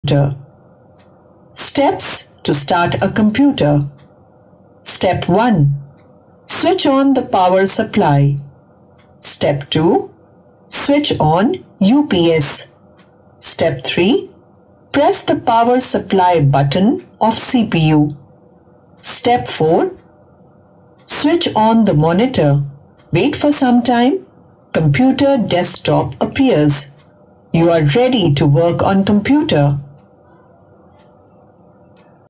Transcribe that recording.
Steps to start a computer. Step 1. Switch on the power supply. Step 2. Switch on UPS. Step 3. Press the power supply button of CPU. Step 4. Switch on the monitor. Wait for some time. Computer desktop appears. You are ready to work on computer.